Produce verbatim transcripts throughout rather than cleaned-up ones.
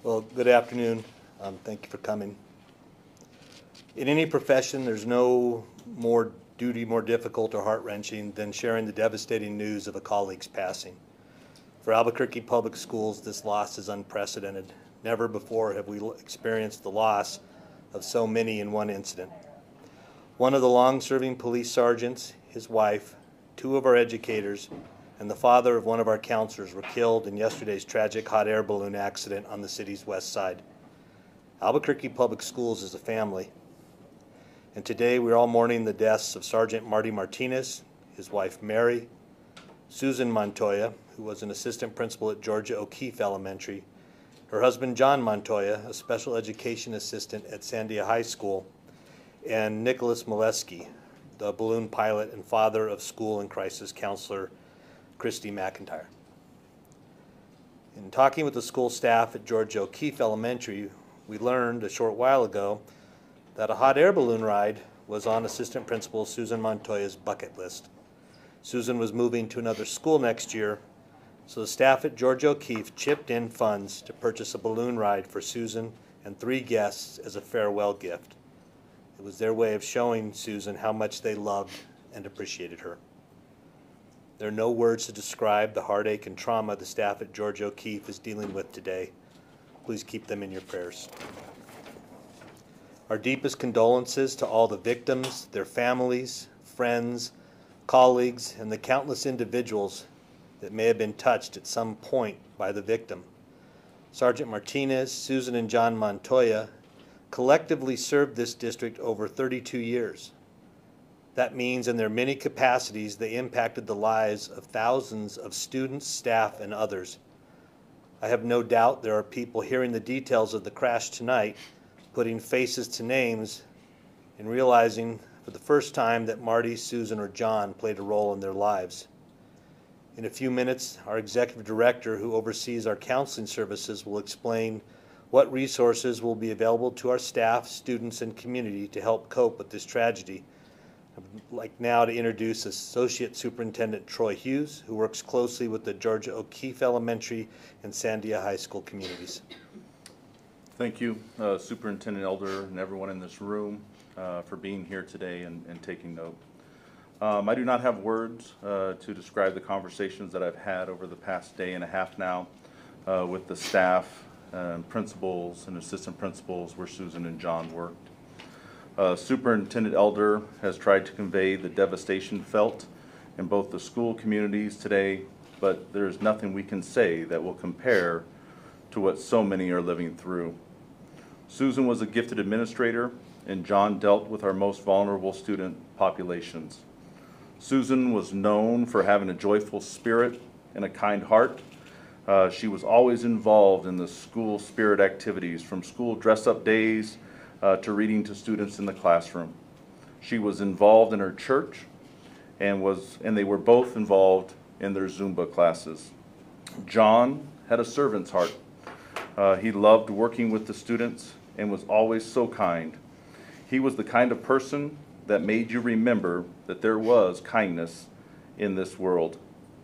Well, good afternoon. Um, thank you for coming. In any profession, there's no more duty more difficult or heart-wrenching than sharing the devastating news of a colleague's passing. For Albuquerque Public Schools, this loss is unprecedented. Never before have we experienced the loss of so many in one incident. One of the long-serving police sergeants, his wife, two of our educators, and the father of one of our counselors were killed in yesterday's tragic hot air balloon accident on the city's west side. Albuquerque Public Schools is a family, and today we're all mourning the deaths of Sergeant Marty Martinez, his wife Mary, Susan Montoya, who was an assistant principal at Georgia O'Keeffe Elementary, her husband John Montoya, a special education assistant at Sandia High School, and Nicholas Molesky, the balloon pilot and father of school and crisis counselor Christy McIntyre. In talking with the school staff at Georgia O'Keeffe Elementary, we learned a short while ago that a hot air balloon ride was on Assistant Principal Susan Montoya's bucket list. Susan was moving to another school next year, so the staff at Georgia O'Keeffe chipped in funds to purchase a balloon ride for Susan and three guests as a farewell gift. It was their way of showing Susan how much they loved and appreciated her. There are no words to describe the heartache and trauma the staff at Georgia O'Keeffe is dealing with today. Please keep them in your prayers. Our deepest condolences to all the victims, their families, friends, colleagues, and the countless individuals that may have been touched at some point by the victim. Sergeant Martinez, Susan, and John Montoya collectively served this district over thirty-two years. That means in their many capacities, they impacted the lives of thousands of students, staff, and others. I have no doubt there are people hearing the details of the crash tonight, putting faces to names, and realizing for the first time that Marty, Susan, or John played a role in their lives. In a few minutes, our executive director, who oversees our counseling services, will explain what resources will be available to our staff, students, and community to help cope with this tragedy. I'd like now to introduce Associate Superintendent Troy Hughes, who works closely with the Georgia O'Keeffe Elementary and Sandia High School communities. Thank you, uh, Superintendent Elder and everyone in this room uh, for being here today and, and taking note. Um, I do not have words uh, to describe the conversations that I've had over the past day and a half now uh, with the staff, uh, principals, and assistant principals where Susan and John worked. Uh, Superintendent Elder has tried to convey the devastation felt in both the school communities today, but there is nothing we can say that will compare to what so many are living through. Susan was a gifted administrator, and John dealt with our most vulnerable student populations. Susan was known for having a joyful spirit and a kind heart. Uh, she was always involved in the school spirit activities, from school dress-up days Uh, to reading to students in the classroom. She was involved in her church and was and they were both involved in their Zumba classes. John had a servant's heart. Uh, he loved working with the students and was always so kind. He was the kind of person that made you remember that there was kindness in this world.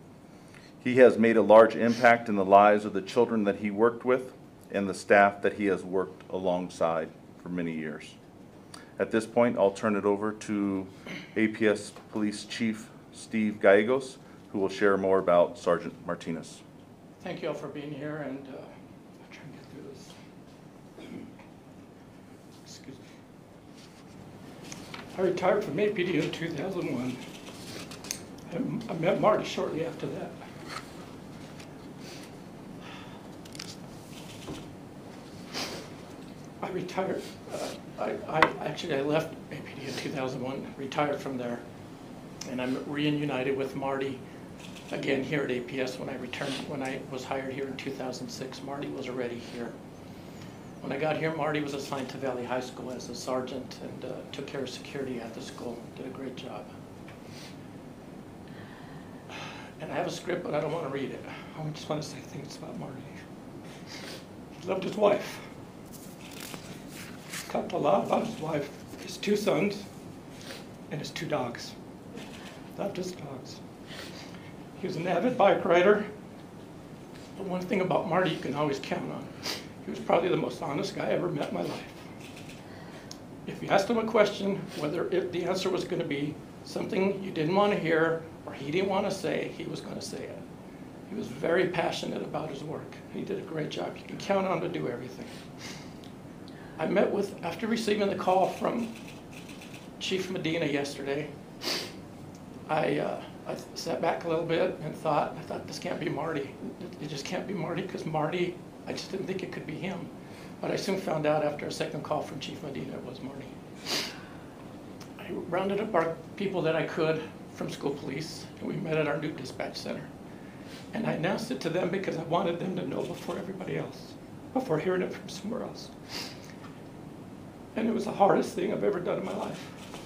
He has made a large impact in the lives of the children that he worked with and the staff that he has worked alongside for many years. At this point, I'll turn it over to A P S Police Chief Steve Gallegos, who will share more about Sergeant Martinez. Thank you all for being here, and uh, I'll try and get through this. Excuse me. I retired from A P D in two thousand one. I, I met Marty shortly after that. I retired, uh, I, I actually I left A P D in two thousand one, retired from there, and I'm reunited with Marty again here at A P S when I returned, when I was hired here in two thousand six. Marty was already here. When I got here, Marty was assigned to Valley High School as a sergeant and uh, took care of security at the school, did a great job. And I have a script, but I don't want to read it. I just want to say things about Marty. He loved his wife. Talked a lot about his wife, his two sons, and his two dogs. Loved his dogs. He was an avid bike rider. But one thing about Marty you can always count on. He was probably the most honest guy I ever met in my life. If you asked him a question, whether it, the answer was going to be something you didn't want to hear or he didn't want to say, he was going to say it. He was very passionate about his work. He did a great job. You can count on him to do everything. I met with, after receiving the call from Chief Medina yesterday, I, uh, I sat back a little bit and thought, I thought, this can't be Marty. It, it just can't be Marty, because Marty, I just didn't think it could be him. But I soon found out after a second call from Chief Medina it was Marty. I rounded up our people that I could from school police, and we met at our new dispatch center. And I announced it to them because I wanted them to know before everybody else, before hearing it from somewhere else. And it was the hardest thing I've ever done in my life.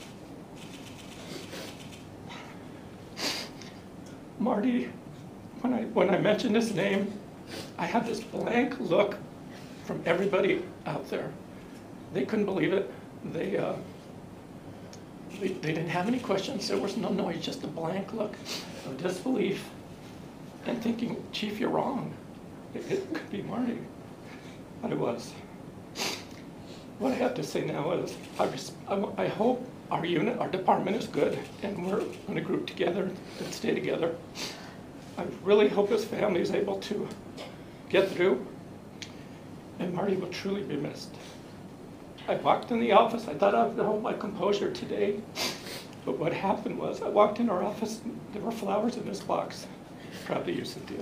Marty, when I, when I mentioned his name, I had this blank look from everybody out there. They couldn't believe it. They, uh, they, they didn't have any questions. There was no noise, just a blank look of disbelief and thinking, Chief, you're wrong. It, it could be Marty, but it was. What I have to say now is, I, I, I hope our unit, our department is good, and we're going to group together and stay together. I really hope his family is able to get through, and Marty will truly be missed. I walked in the office, I thought I would hold my composure today, but what happened was, I walked in our office, and there were flowers in this box. Probably you, Cynthia.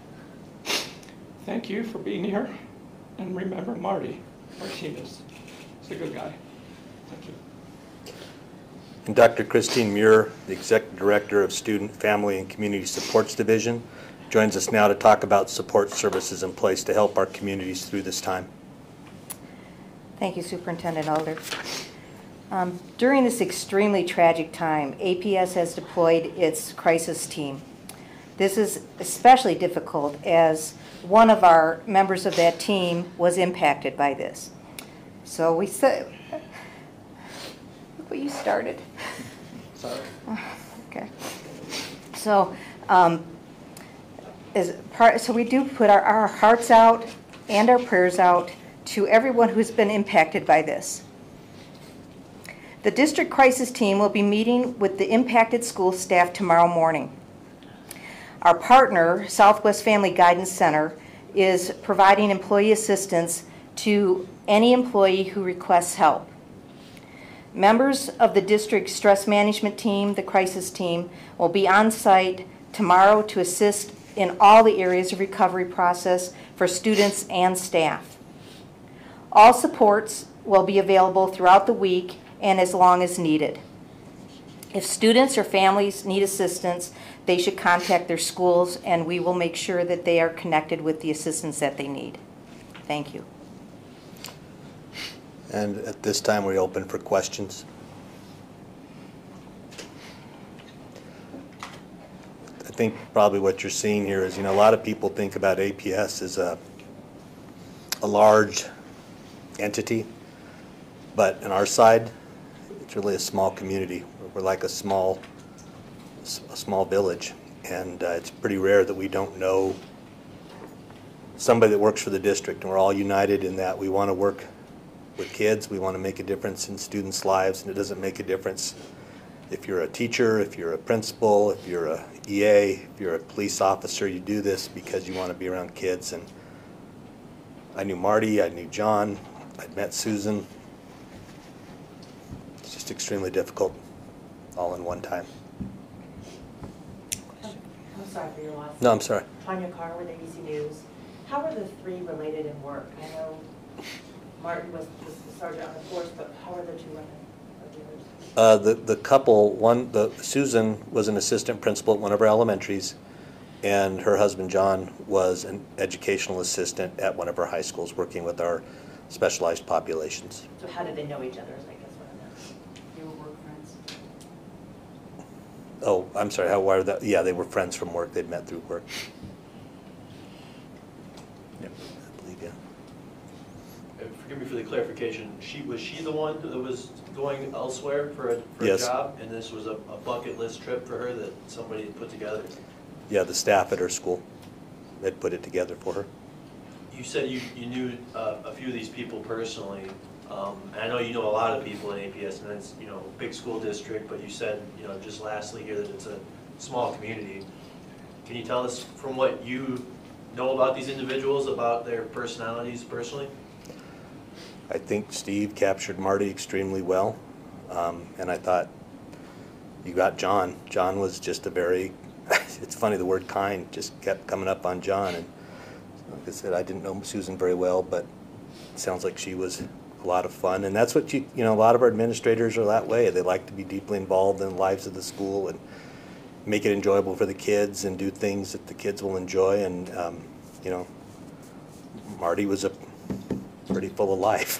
Thank you for being here, and remember Marty Martinez. He's a good guy. Thank you. And Doctor Christine Muir, the Executive Director of Student, Family, and Community Supports Division, joins us now to talk about support services in place to help our communities through this time. Thank you, Superintendent Elder. Um, during this extremely tragic time, A P S has deployed its crisis team. This is especially difficult as one of our members of that team was impacted by this. So we said, look what you started. Sorry. Okay. So, um, as part, so we do put our, our hearts out and our prayers out to everyone who's been impacted by this. The district crisis team will be meeting with the impacted school staff tomorrow morning. Our partner, Southwest Family Guidance Center, is providing employee assistance to any employee who requests help. Members of the district stress management team, the crisis team, will be on site tomorrow to assist in all the areas of recovery process for students and staff. All supports will be available throughout the week and as long as needed. If students or families need assistance, they should contact their schools, and we will make sure that they are connected with the assistance that they need. Thank you. And at this time, we're open for questions. I think probably what you're seeing here is, you know, a lot of people think about A P S as a, a large entity, but on our side, it's really a small community. We're like a small, a small village, and uh, it's pretty rare that we don't know somebody that works for the district, and we're all united in that we want to work with kids. We want to make a difference in students' lives, and it doesn't make a difference if you're a teacher, if you're a principal, if you're a E A, if you're a police officer. You do this because you want to be around kids. And I knew Marty, I knew John, I'd met Susan. It's just extremely difficult all in one time. I'm sorry for your loss. No, I'm sorry. Tanya Carr with A B C News. How are the three related in work? I know Martin was, was the sergeant on the force, but how are the two women? Uh, the, the couple, one, the Susan was an assistant principal at one of our elementaries, and her husband John was an educational assistant at one of our high schools working with our specialized populations. So how did they know each other, is I guess what I'm asking. They were work friends? Oh, I'm sorry, how, why are that? Yeah, they were friends from work. They'd met through work. Yep. I believe, yeah. Uh, Forgive me for the clarification. She, was she the one that was going elsewhere for a, for Yes. a job? And this was a, a bucket list trip for her that somebody had put together? Yeah, the staff at her school had put it together for her. you said you, you knew uh, a few of these people personally. Um, and I know you know a lot of people in A P S, and it's, you know, big school district, but you said, you know, just lastly here that it's a small community. Can you tell us from what you know about these individuals, about their personalities personally? I think Steve captured Marty extremely well, um, and I thought you got John. John was just a very, it's funny, the word kind just kept coming up on John, and like I said, I didn't know Susan very well, but it sounds like she was a lot of fun, and that's what you, you know, a lot of our administrators are that way. They like to be deeply involved in the lives of the school and make it enjoyable for the kids and do things that the kids will enjoy, and um, you know, Marty was a pretty full of life.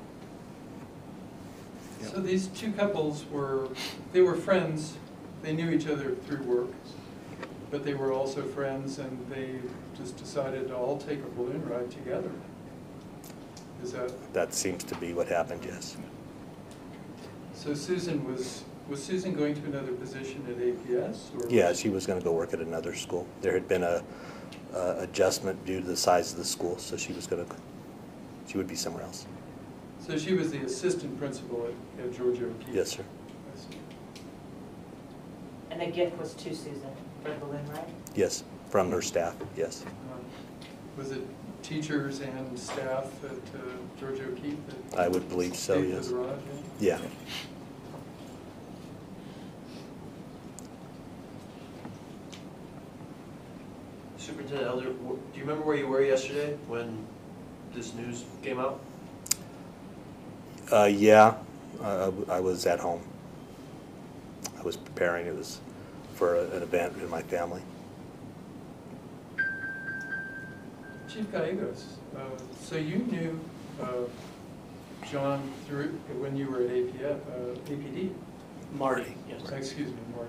So these two couples were, they were friends, they knew each other through work, but they were also friends, and they just decided to all take a balloon ride together. Is that? That seems to be what happened, yes. So Susan was, was Susan going to another position at A P S? Or Yeah, was she was going to go work at another school. There had been a uh, adjustment due to the size of the school, so she was going to, she would be somewhere else. So she was the assistant principal at, at Georgia O'Keeffe? Yes, sir. I see. And the gift was to Susan for the balloon ride? Yes, from her staff, yes. Um, Was it teachers and staff at uh, Georgia O'Keeffe? that I would believe so, paid for yes. the ride, Yeah. Superintendent Elder, wh- do you remember where you were yesterday when this news came out? Uh, yeah, uh, I was at home. I was preparing, it was for a- an event in my family. Chief Gallegos, uh, so you knew uh, John through, when you were at A P F, uh, A P D? Marty, yes. Excuse me, Marty.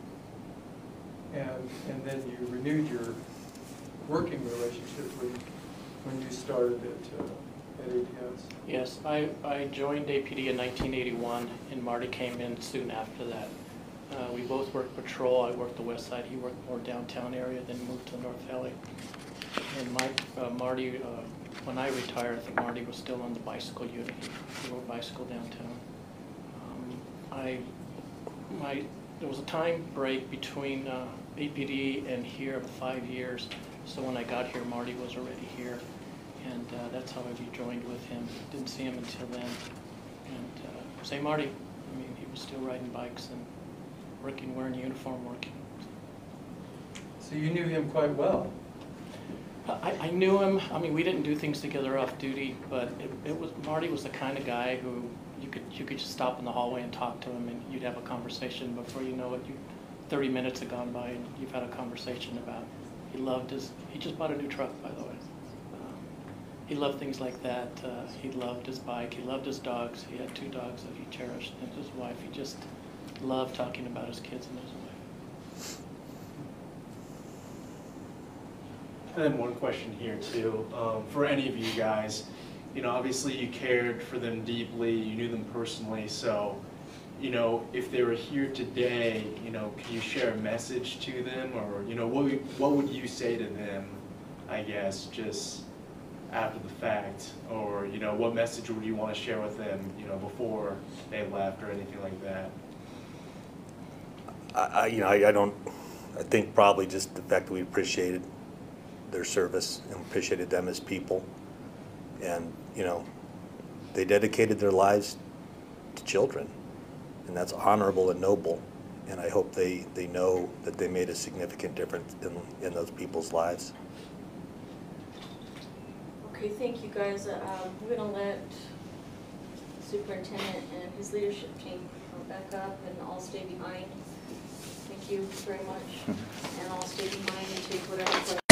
And, and then you renewed your working relationship when, when you started at, uh, at A P S? Yes, I, I joined A P D in nineteen eighty-one, and Marty came in soon after that. Uh, we both worked patrol. I worked the west side. He worked more downtown area, then moved to North Valley. And Mike, uh, Marty, uh, when I retired, I think Marty was still on the bicycle unit. He rode bicycle downtown. Um, I, my, there was a time break between uh, A P D and here of five years. So when I got here, Marty was already here. And uh, that's how I rejoined with him. Didn't see him until then. And uh, same Marty. I mean, he was still riding bikes and working, wearing uniform, working. So you knew him quite well? I, I knew him. I mean, we didn't do things together off duty, but it, it was Marty was the kind of guy who you could you could just stop in the hallway and talk to him, and you'd have a conversation. Before you know it, you, thirty minutes have gone by, and you've had a conversation about. He loved his. He just bought a new truck, by the way. Um, he loved things like that. Uh, he loved his bike. He loved his dogs. He had two dogs that he cherished, and his wife. He just loved talking about his kids and his wife. And then one question here too, um, for any of you guys, you know, obviously you cared for them deeply, you knew them personally, so, you know, if they were here today, you know, can you share a message to them, or, you know, what, what would you say to them, I guess, just after the fact, or, you know, what message would you want to share with them, you know, before they left or anything like that? I, I you know, I, I don't, I think probably just the fact that we appreciated their service and appreciated them as people, and you know, they dedicated their lives to children, and that's honorable and noble, and I hope they they know that they made a significant difference in, in those people's lives. Okay, thank you guys. Uh, um, we're gonna let Superintendent and his leadership team come back up, and I'll stay behind. Thank you very much, and I'll stay behind and take whatever questions